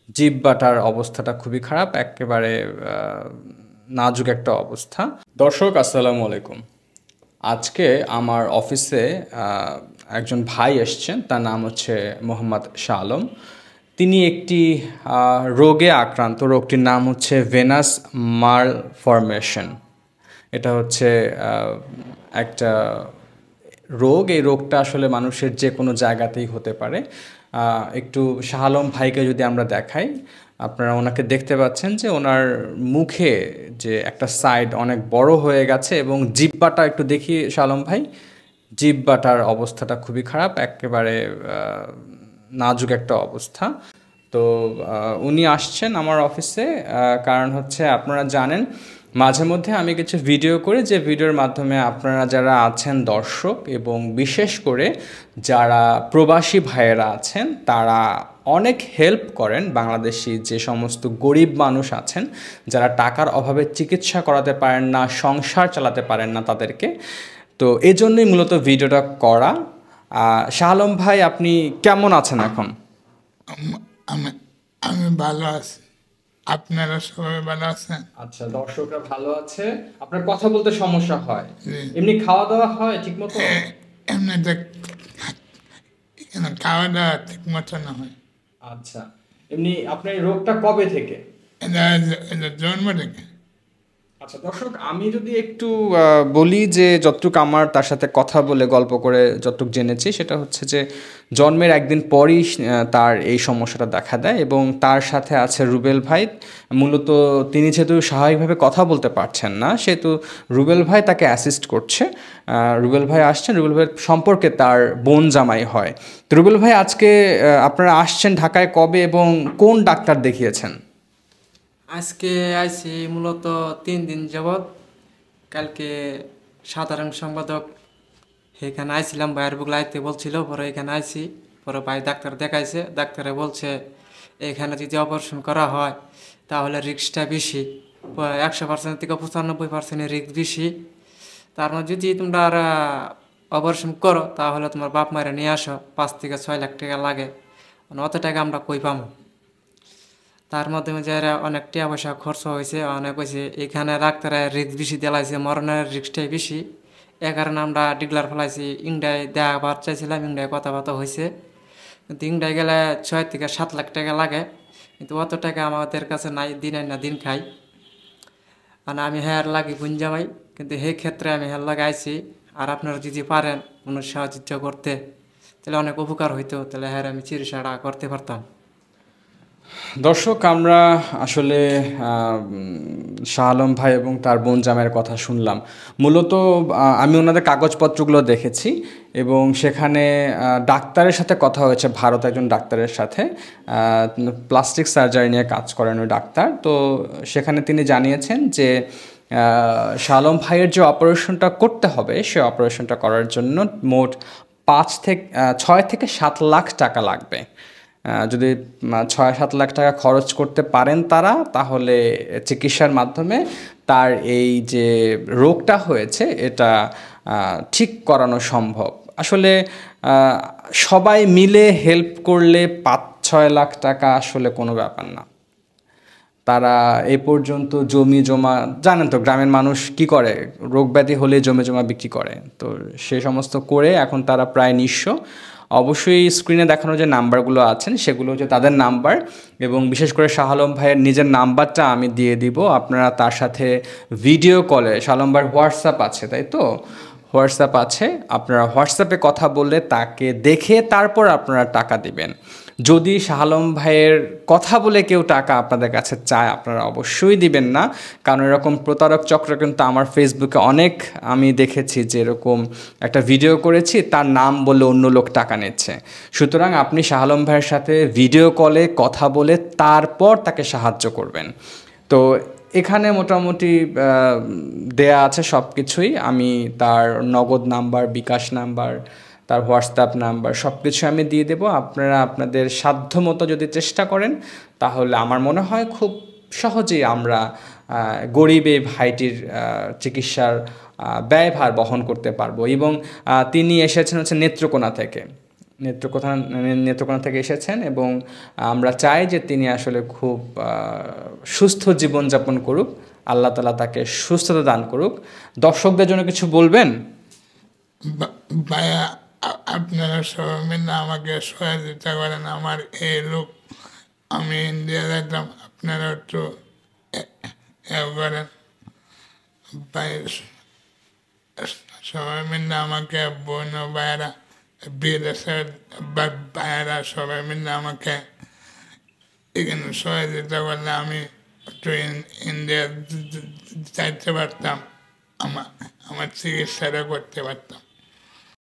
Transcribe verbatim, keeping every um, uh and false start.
জিহ্বাটার অবস্থাটা খুবই খারাপ, একেবারে আহ, নাজুক একটা অবস্থা। দর্শক আসসালামু আলাইকুম। আজকে আমার অফিসে আহ, একজন ভাই এসছেন, তার নাম হচ্ছে মোহাম্মদ শাহ আলম। তিনি একটি আহ, রোগে আক্রান্ত, রোগটির নাম হচ্ছে ভেনাস মালফরমেশন। এটা হচ্ছে আহ, একটা রোগ। এই রোগটা আসলে মানুষের যে কোনো জায়গাতেই হতে পারে। আহ, একটু শাহ আলম ভাইকে যদি আমরা দেখাই, আপনারা ওনাকে দেখতে পাচ্ছেন যে ওনার মুখে যে একটা সাইড অনেক বড় হয়ে গেছে এবং জিহ্বাটা একটু দেখি শাহ আলম ভাই, জিহ্বাটার অবস্থাটা খুবই খারাপ, একেবারে আহ, নাজুক একটা অবস্থা। তো আহ, উনি আসছেন আমার অফিসে, আহ, কারণ হচ্ছে আপনারা জানেন মাঝে মধ্যে আমি কিছু ভিডিও করি, যে ভিডিওর মাধ্যমে আপনারা যারা আছেন দর্শক এবং বিশেষ করে যারা প্রবাসী ভাইয়েরা আছেন তারা অনেক হেল্প করেন বাংলাদেশি যে সমস্ত গরিব মানুষ আছেন, যারা টাকার অভাবে চিকিৎসা করাতে পারেন না, সংসার চালাতে পারেন না তাদেরকে। তো এই জন্যই মূলত ভিডিওটা করা। আহ, শাহ আলম ভাই, আপনি কেমন আছেন এখন? আম- আমি আমি ভালো আছি। আপনারা সবাই ভালো আছেন? আচ্ছা, দর্শকরা ভালো আছে। আপনার কথা বলতে সমস্যা হয়, জি। এমনি খাওয়া দাওয়া হয় ঠিক মতো? এ- এমনিতে এখানে খাওয়া দাওয়া ঠিক মতো না হয়। আচ্ছা, এমনি আপনার এই রোগটা কবে থেকে? এটা এটা জন্ম থেকে। আচ্ছা দর্শক, আমি যদি একটু আহ, বলি যে যতটুকু আমার তার সাথে কথা বলে গল্প করে যতটুকু জেনেছি, সেটা হচ্ছে যে জন্মের একদিন পরই আহ, তার এই সমস্যাটা দেখা দেয় এবং তার সাথে আছে রুবেল ভাই। মূলত তিনি যেহেতু স্বাভাবিকভাবে কথা বলতে পারছেন না, সেহেতু রুবেল ভাই তাকে অ্যাসিস্ট করছে। আহ, রুবেল ভাই আসছেন, রুবেল ভাইয়ের সম্পর্কে তার বোন জামাই হয়। তো রুবেল ভাই, আজকে আহ, আপনারা আসছেন ঢাকায় কবে এবং কোন ডাক্তার দেখিয়েছেন? আজকে আইছি মূলত তিন দিন যাবৎ। কালকে সাধারণ সম্পাদক এখানে আইছিলাম, ভাইয়ের বুক লাইতে বলছিল, পরে এখানে আইছি। পরে ভাই ডাক্তার দেখাইছে, ডাক্তারে বলছে এখানে যদি অপারেশন করা হয় তাহলে রিস্কটা বেশি, একশো পার্সেন্ট থেকে পঁচানব্বই পার্সেন্টের রিস্ক বেশি। তার মধ্যে যদি তোমরা আর অপারেশন করো তাহলে তোমার বাপ মায়েরা নিয়ে আসো, পাঁচ থেকে ছয় লাখ টাকা লাগে। মানে অত টাকা আমরা কই পাবো? তার মাধ্যমে যারা অনেক টাকা পয়সা খরচ হয়েছে, অনেক হয়েছে এখানে ডাক্তারে রিস্ক বেশি দেলাইছে, মরণের রিস্কটাই বেশি। এ কারণে আমরা ডিগলার ফেলাইছি। ইন্ডিয়ায় দেখাবার চাইছিলাম, ইন্ডিয়ায় কথাবার্তা হয়েছে, কিন্তু ইন্ডিয়ায় গেলে ছয় থেকে সাত লাখ টাকা লাগে। কিন্তু অত টাকা আমাদের কাছে নাই, দিন আই না দিন খাই। মানে আমি হ্যাঁ লাগি বুঞ্জামাই, কিন্তু সেই ক্ষেত্রে আমি হ্যাঁ লাগাইছি। আর আপনারা যদি পারেন কোনো সাহায্য করতে তাহলে অনেক উপকার হইতো, তাহলে হ্যাঁ আমি চিকিৎসাটা করতে পারতাম। দর্শক, আমরা আসলে আহ, উম, শাহ আলম ভাই এবং তার বোন জামাইয়ের কথা শুনলাম। মূলত আহ, আমি ওনাদের কাগজপত্রগুলো দেখেছি এবং সেখানে আহ, ডাক্তারের সাথে কথা হয়েছে, ভারত একজন ডাক্তারের সাথে, প্লাস্টিক সার্জারি নিয়ে কাজ করেন ওই ডাক্তার। তো সেখানে তিনি জানিয়েছেন যে আহ, শাহ আলম ভাইয়ের যে অপারেশনটা করতে হবে, সে অপারেশনটা করার জন্য মোট পাঁচ থেকে ছয় থেকে সাত লাখ টাকা লাগবে। আহ, যদি উম, ছয় সাত লাখ টাকা খরচ করতে পারেন তারা, তাহলে চিকিৎসার মাধ্যমে তার এই যে রোগটা হয়েছে এটা আহ, ঠিক করানো সম্ভব। আসলে আহ, সবাই মিলে হেল্প করলে পাঁচ ছয় লাখ টাকা আসলে কোনো ব্যাপার না। তারা এই পর্যন্ত জমি জমা, জানেন তো গ্রামের মানুষ কি করে, রোগ ব্যাধি হলে জমি জমা বিক্রি করে, তো সে সমস্ত করে এখন তারা প্রায় নিঃস্ব। অবশ্যই স্ক্রিনে দেখানো যে নাম্বারগুলো আছেন সেগুলো হচ্ছে তাদের নাম্বার, এবং বিশেষ করে শাহ আলম ভাইয়ের নিজের নাম্বারটা আমি দিয়ে দিব। আপনারা তার সাথে ভিডিও কলে, শাহ আলম ভাইয়ের হোয়াটসঅ্যাপ আছে তাই তো, হোয়াটসঅ্যাপ আছে, আপনারা হোয়াটসঅ্যাপে কথা বললে তাকে দেখে তারপর আপনারা টাকা দিবেন। যদি শাহ আলম ভাইয়ের কথা বলে কেউ টাকা আপনাদের কাছে চায়, আপনারা অবশ্যই দিবেন না, কারণ এরকম প্রতারক চক্র কিন্তু আমার ফেসবুকে অনেক আমি দেখেছি, যে এরকম একটা ভিডিও করেছি তার নাম বলে অন্য লোক টাকা নিচ্ছে। সুতরাং আপনি শাহ আলম ভাইয়ের সাথে ভিডিও কলে কথা বলে তারপর তাকে সাহায্য করবেন। তো এখানে মোটামুটি আহ, দেয়া আছে সব কিছুই। আমি তার নগদ নাম্বার, বিকাশ নাম্বার, তার হোয়াটসঅ্যাপ নাম্বার সব কিছু আমি দিয়ে দেবো। আপনারা আপনাদের সাধ্যমতো যদি চেষ্টা করেন, তাহলে আমার মনে হয় খুব সহজেই আমরা আহ, গরিব এই ভাইটির আহ, চিকিৎসার আহ, ব্যয়ভার বহন করতে পারবো। এবং আহ, তিনি এসেছেন হচ্ছে নেত্রকোনা থেকে। নেত্রকোনা নেত্রকোনা থেকে এসেছেন এবং আমরা চাই যে তিনি আসলে খুব আহ, সুস্থ জীবনযাপন করুক, আল্লাহ তালা তাকে সুস্থতা দান করুক। দর্শকদের জন্য কিছু বলবেন? বা- ভাইয়া আ- আপনারা সবাই মিলে আমাকে সহযোগিতা করেন। আমার এই লোক, আমি ইন্ডিয়া যেতাম, আপনারা একটু এ- এ করেন ভাই। সবাই মিলে আমাকে বোন ও ভাইয়েরা, বিদেশের বা- ভাইয়েরা সবাই মিলে আমাকে এখানে সহযোগিতা করলে আমি একটু ইন- ইন্ডিয়া যাইতে পারতাম, আমার আমার চিকিৎসাটা করতে পারতাম।